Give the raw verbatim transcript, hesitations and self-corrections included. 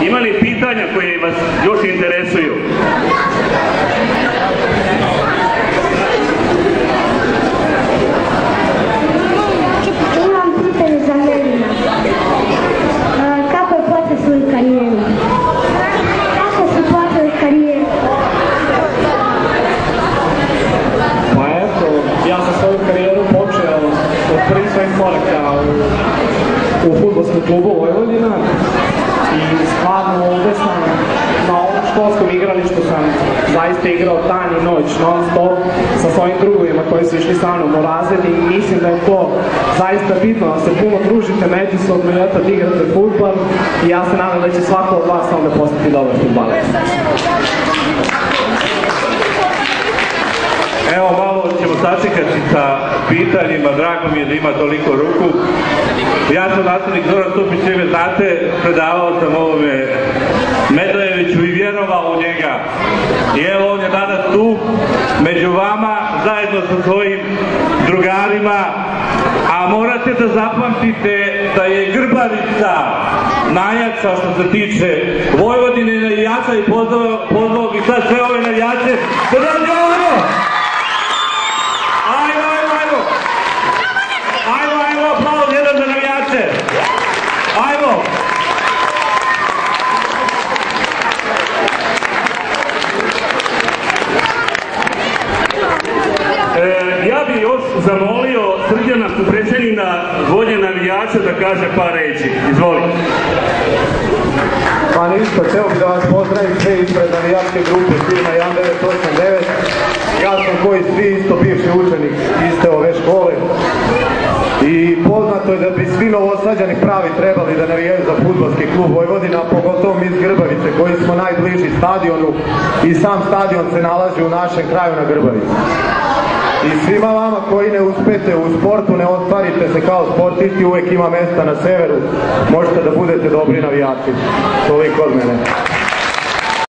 Ima li pitanja koje vas još interesuju? Imam pitanje za Melina. Kako je počeo svoju karijeru? Kako si počeo karijeru? Pa eto, ja sam svoju karijeru počeo od prvih svojih koraka u, u fudbalskom klubu Vojvodina i stvarno ovde sam na ovom školskom igralištu sam zaista igrao dan i noć, non stop, sa svojim drugovima koji su išli sa mnom u razred i mislim da je to zaista bitno, da se puno družite međusobno i eto da igrate fudbal i ja se nadam da će svako od vas onda postati dobar fudbalac. Evo, malo ćemo sačekati sa pitanjima, drago mi je da ima toliko ruku. Ja sam nastavnik Zoran Stupić, vi znate, predavao sam ovome Medlejeviću i vjerovao u njega. I evo, on je danas tu, među vama, zajedno sa svojim drugarima, a morate da zapamtite da je Grbavica najjača što se tiče Vojvodine navijača i pozvao bih sad sve ove navijače da dođe ovo! Ajmo, ajmo, ajmo! Ajmo, ajmo, aplauz jedan za navijače! Ajmo! E, ja bih još zamolio Srđana Kuprečanina, vođe navijača, da kaže par reći. Izvoli. Pa ništa, hteo bih da vas pozdravim sve ispred navijačke grupe firma jedan devet osam devet. Ja sam koji svi isto bivši učenik iste ove škole. I poznato je da bi svi novosađani pravi trebali da navijaju za fudbalski klub Vojvodina, pogotovo mi iz Grbavice koji smo najbliži stadionu i sam stadion se nalazi u našem kraju na Grbavici. I svima vama koji ne uspete u sportu, ne ostvarite se kao sportisti, uvek ima mesta na severu, možete da budete dobri navijači. Toliko od mene.